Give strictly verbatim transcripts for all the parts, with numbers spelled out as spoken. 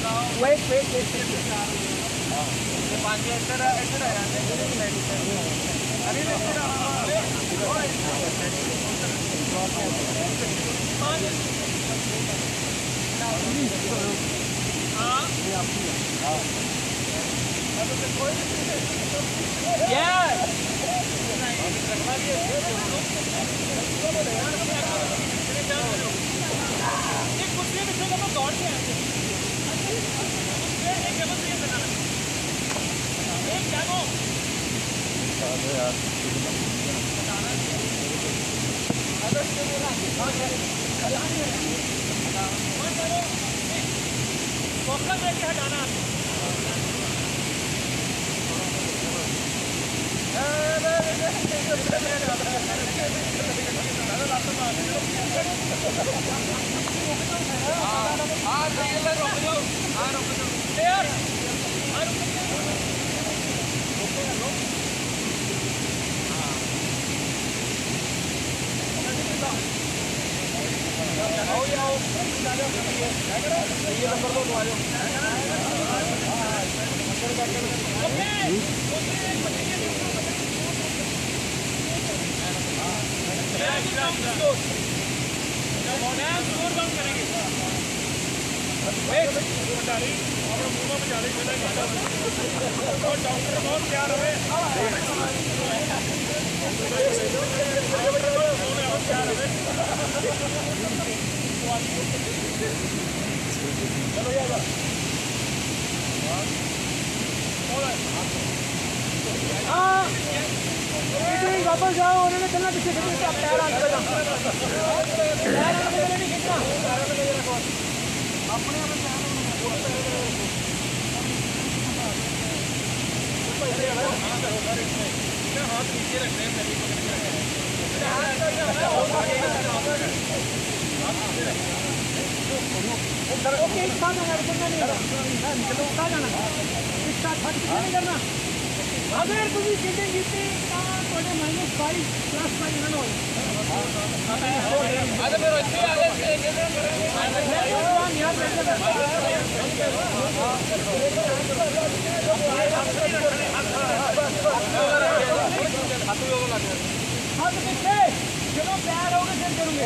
Wait wait wait पाँच इधर इधर है अरे इधर हाँ यार एक कुर्सी में बिछो तो दौड़ के आते एक जगह से ये बनाना एक जागो अरे यार अगर से बोला फोकस लेके हटाना हाँ सही है रुक जाओ हाँ रुक जाओ यार हाँ रुक जाओ आओ आओ ये नंबर दो आ जाओ ओके जोर बंद करेंगे डॉक्टर बहुत प्यार है हाँ वापस जाओ उन्होंने चलना पीछे खींचना पैर आगे पैर आगे नहीं खींचना अपने हाथ नीचे रखने में ओके एक साथ आना रुकना नहीं चलो साथ जाना एक साथ हट के नहीं करना अगर तुम चीटिंग जीती थोड़े माइनस फाइव प्लस फाइव ना हो अरे मेरे अच्छे आगे से यार हाथ पीछे चलो प्यार होगा फिर करूंगे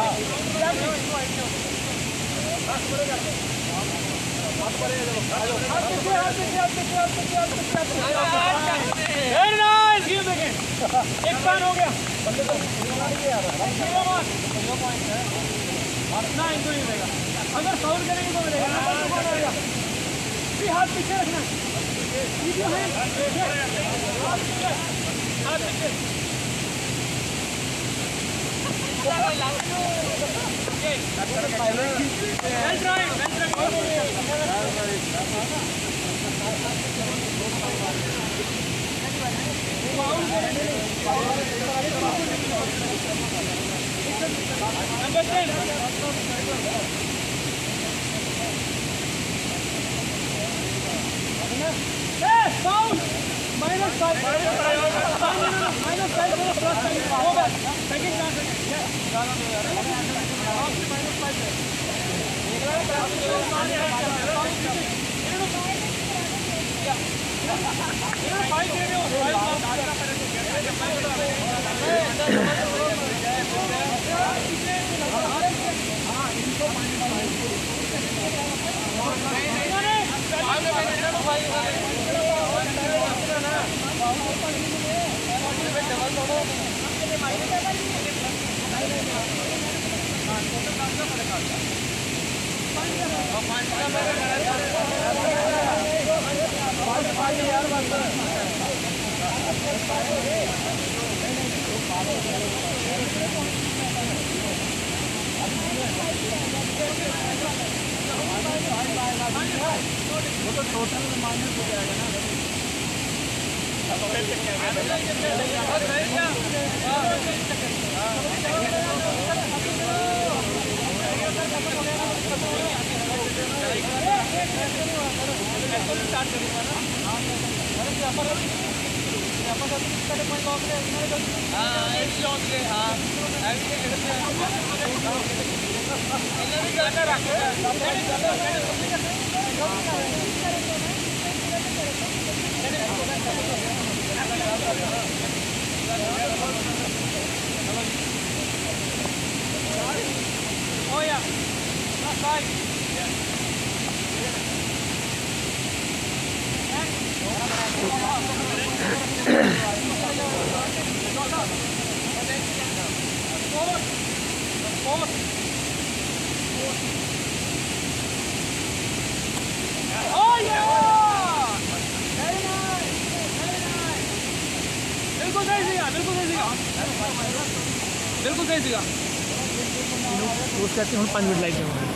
एक बार हो गया ना इनको नहीं मिलेगा अगर फाउल करेंगे तो मिलेगा हाथ पीछे रखना हाथ पीछे Number ten. Yes, foul. Minus five. Minus five. Minus five. Go back. Second chance. Yes. Minus five. Five दे रहे हो. वो तो टोटल माइनस हो जाएगा ना हाँ Oh yeah, last side. Oh yeah! Very nice, very nice. बिल्कुल सही सीखा, बिल्कुल सही सीखा, बिल्कुल सही सीखा। रोज कहते हैं पाँच मिनट लाइक